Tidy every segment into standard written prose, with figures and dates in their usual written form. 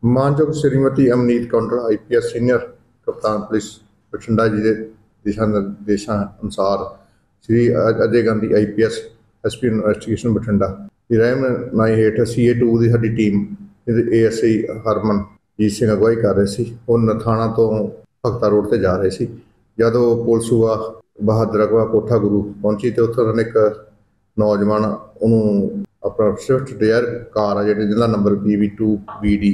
ਮਾਨਯੋਗ Shrimati Amneet Kondal IPS senior ਕਪਤਾਨ police Bathinda ji ਦੇ ਦਿਸ਼ਾ ਨਿਰਦੇਸ਼ਾਂ ਅਨੁਸਾਰ Shri Ajay Gandhi IPS SP investigation Bathinda ਦੀ ਰਹਿਨੁਮਾਈ ਹੇਠ CA2 ਦੀ ਸਾਡੀ ਟੀਮ ਇਹਦੇ ASI ਹਰਮਨਜੀਤ ਸਿੰਘ ਅਗਵਾਈ ਕਰ ਰਹੇ ਸੀ। ਉਹ ਨਥਾਣਾ ਤੋਂ ਭਗਤਾ ਰੋਡ ਤੇ ਜਾ ਰਹੇ ਸੀ। ਜਦੋਂ ਪੁਲਿਸ ਸੂਬਾ ਬਹਾਦਰ ਅਗਵਾ ਕੋਠਾ ਗੁਰੂ ਪਹੁੰਚੀ ਤੇ ਉੱਥੇ ਉਹਨਾਂ ਨੇ ਇੱਕ ਨੌਜਵਾਨ ਉਹਨੂੰ ਆਪਣਾ ਸਵਿਫਟ ਡਿਜ਼ਾਇਰ ਕਾਰ ਆ ਜਿਹੜੀ ਜਿਹਦਾ ਨੰਬਰ PV2BD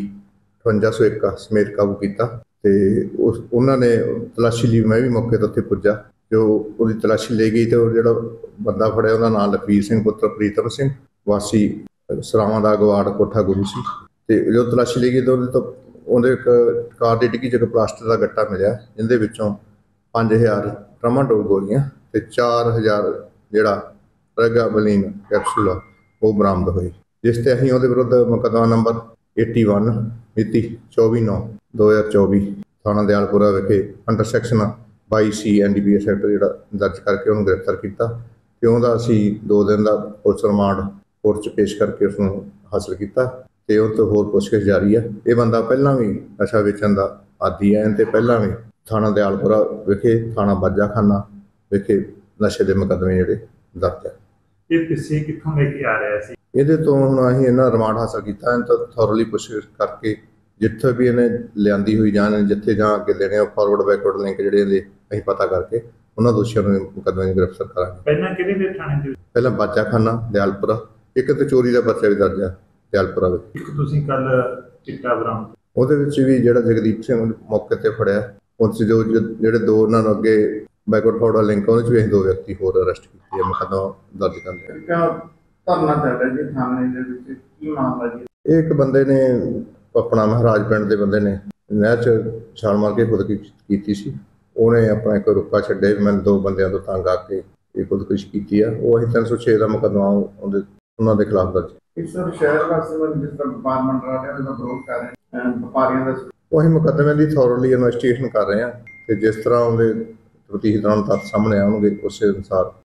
5801 ਸਮੇਤ ਕਾਬੂ ਕੀਤਾ ਤੇ ਉਹਨਾਂ ਨੇ ਤਲਾਸ਼ੀ ਲਈ ਮੈਂ ਵੀ ਮੌਕੇ ਤੇ ਉੱਥੇ ਪੁੱਜਾ। ਜੋ ਉਹਦੀ ਤਲਾਸ਼ੀ ਲੈ ਗਈ ਤੇ ਉਹ ਜਿਹੜਾ ਬੰਦਾ ਫੜਿਆ ਉਹਦਾ ਨਾਮ ਲਖਵੀਰ ਸਿੰਘ ਪੁੱਤਰ ਪ੍ਰੀਤਮ ਸਿੰਘ ਵਾਸੀ ਸਰਾਵਾਂ ਦਾ ਗਵਾੜ ਕੋਠਾ ਗੁਰੂ ਸੀ। ਤੇ ਜਦੋਂ ਤਲਾਸ਼ੀ ਲੈ ਗਈ ਤਾਂ ਉਹਦੇ ਇੱਕ ਕਾਰ ਦੀ ਡਿੱਗੀ 'ਚ ਇੱਕ ਪਲਾਸਟਿਕ ਦਾ ਗੱਟਾ ਮਿਲਿਆ ਜਿਹਦੇ ਵਿੱਚੋਂ 5000 ਟਰਾਮਾਡੋਲ ਗੋਲੀਆਂ ਤੇ 4000 ਜਿਹੜਾ ਪ੍ਰੈਗਾਬਲਿਨ ਕੈਪਸੂਲ ਆ ਉਹ ਬਰਾਮਦ ਹੋਈ, ਜਿਸ ਤੇ ਅਸੀਂ ਉਹਦੇ ਵਿਰੁੱਧ ਮੁਕੱਦਮਾ ਨੰਬਰ 81 ਮਿਤੀ 24/9/2024 ਥਾਣਾ ਦਿਆਲਪੁਰਾ ਵਿਖੇ under section 22C NDPS act ਜਿਹੜਾ ਦਰਜ ਕਰਕੇ ਉਹਨੂੰ ਗ੍ਰਿਫਤਾਰ ਕੀਤਾ ਤੇ ਉਹਦਾ ਅਸੀਂ 2 ਦਿਨ ਦਾ ਪੁਲਿਸ ਰਿਮਾਂਡ ਕੋਰਟ 'ਚ ਪੇਸ਼ ਕਰਕੇ ਉਸਨੂੰ ਹਾਸਲ ਕੀਤਾ ਤੇ ਉਹ ਤੋਂ ਹੋਰ ਪੁੱਛਗਿੱਛ ਜਾਰੀ ਹੈ। ਇਹ ਬੰਦਾ ਪਹਿਲਾਂ ਵੀ ਨਸ਼ਾ ਵੇਚਣ ਦਾ ਆਦੀ ਹੈ ਤੇ ਪਹਿਲਾਂ ਵੀ ਥਾਣਾ ਦਿਆਲਪੁਰਾ ਵਿਖੇ ਥਾਣਾ ਬਾਜਾਖਾਨਾ ਵਿਖੇ ਨਸ਼ੇ ਦੇ ਮੁਕੱਦਮੇ ਜਿਹੜੇ ਦਰਜ ਹੈ। ਇਹ ਪਿੱਛੇ ਕਿੱਥੋਂ ਲੈ ਕੇ ਆ ਰਿਹਾ ਸੀ? ਇਹਦੇ ਤੋਂ ਹੁਣ ਅਸੀਂ ਇਹਨਾਂ ਰਿਮਾਂਡ ਹਾਸਲ ਕੀਤਾ ਤਾਂ ਥੋਰਲੀ ਪੁੱਛਗਿੱਛ ਕਰਕੇ ਜਿੱਥੇ ਵੀ ਇਹਨੇ ਲਿਆਂਦੀ ਹੋਈ ਜਾਂ ਜਿੱਥੇ ਜਾਂ ਅੱਗੇ ਲੈਣੇ ਆ ਫਾਰਵਰਡ ਬੈਕਵਰਡ ਲਿੰਕ ਜਿਹੜੇ ਇਹਦੇ ਅਸੀਂ ਪਤਾ ਕਰਕੇ ਉਹਨਾਂ ਦੋਸ਼ੀਆਂ ਨੂੰ ਮੁਕੱਦਮੇ 'ਚ ਗ੍ਰਿਫਤਾਰ ਕਰਾਂਗੇ। ਪਹਿਲਾਂ ਕਿਹੜੇ ਦੇ ਥਾਣੇ ਦੇ? ਪਹਿਲਾਂ ਬਾਜਾਖਾਨਾ ਦਿਆਲਪੁਰਾ, ਇੱਕ ਤੇ ਚੋਰੀ ਦਾ ਪਰਚਾ ਵੀ ਦਰਜ ਹੈ ਦਿਆਲਪੁਰਾ ਵਿੱਚ। ਇੱਕ ਤੁਸੀਂ ਕੱਲ ਚਿੱਟਾ ਬਰਾਮਦ, ਉਹਦੇ ਵਿੱਚ ਵੀ ਜਿਹੜਾ ਜਗਦੀਪ ਸਿੰਘ ਮੌਕੇ ਤੇ ਫੜਿਆ ਉਸ ਜੋ ਜਿਹੜੇ 2 ਉਹਨਾਂ ਨੂੰ ਅੱਗੇ ਬੈਕਵਰਡ ਫਾਰਵਰਡ ਲਿੰਕ ਉਹਦੇ 'ਚ ਵੀ ਅਸੀਂ 2 ਵਿਅਕਤੀ ਹੋਰ ਅਰੈਸਟ ਕੀਤੇ ਹੈ, ਮੁਕੱਦਮਾ ਦਰਜ ਕਰ ਲਿਆ। ਧਰਨਾ ਚੱਲ ਰਿਹਾ ਜੀ ਥਾਣੇ ਦੇ ਵਿੱਚ, ਕੀ ਮਾਮਲਾ ਜੀ? ਇਹ ਇੱਕ ਬੰਦੇ ਨੇ ਆਪਣਾ ਮਹਾਰਾਜ ਪਿੰਡ ਦੇ ਬੰਦੇ ਨੇ ਨਹਿਰ 'ਚ ਛਾਲ ਮਾਰ ਕੇ ਖੁਦਕੁਸ਼ੀ ਕੀਤੀ ਸੀ। ਉਹਨੇ ਆਪਣਾ ਇੱਕ ਰੁੱਕਾ ਛੱਡੇ, ਮੈਂ 2 ਬੰਦਿਆਂ ਤੋਂ ਤੰਗ ਆ ਕੇ ਇਹ ਖੁਦਕੁਸ਼ੀ ਕੀਤੀ ਆ। ਉਹ ਅਸੀਂ 306 ਦਾ ਮੁਕੱਦਮਾ ਉਹਨਾਂ ਦੇ ਖਿਲਾਫ ਦਰਜ। ਇਸ ਸ਼ਹਿਰ ਵਾਸਤੇ ਜਿਸ ਤਰ੍ਹਾਂ ਵਪਾਰ ਮੰਡਲ ਵਾਲਿਆਂ ਦਾ ਵਿਰੋਧ ਕਰ ਰਹੇ ਵਪਾਰੀਆਂ ਦਾ, ਉਹ ਅਸੀਂ ਮੁਕੱਦਮੇ ਦੀ ਥੋਰਲੀ ਇਨਵੈਸਟੀਗੇਸ਼ਨ ਕਰ ਰਹੇ ਹਾਂ ਤੇ ਜਿਸ ਤਰ੍ਹਾਂ ਉਹਦੇ ਪ੍ਰਤੀ ਤਰ੍ਹਾਂ ਤੱਥ ਸਾਹਮਣੇ ਆਉਣਗੇ ਉਸੇ ਅਨੁਸਾਰ